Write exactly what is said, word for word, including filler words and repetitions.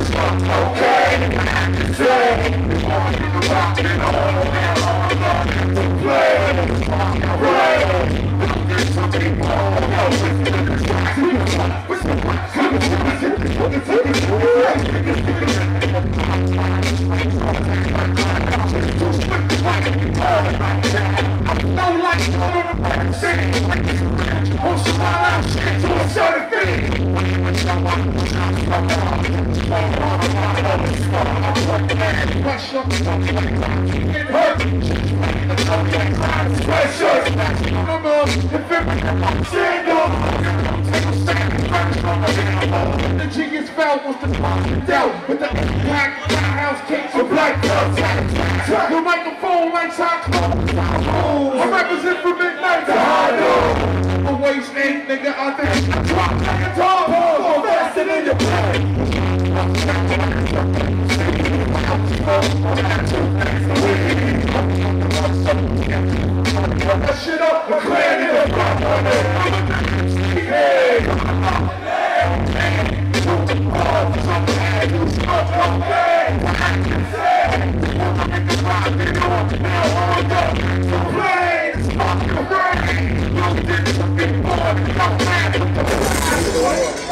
The genius fell was the doubt, but the impact my house came to black belt. The microphone like hot cold. I represent from midnight to high noon. The waist ain't nigga, I think I drop like a dog. Go faster than your brain. That shit up, we're clearing it up. Hey! Play!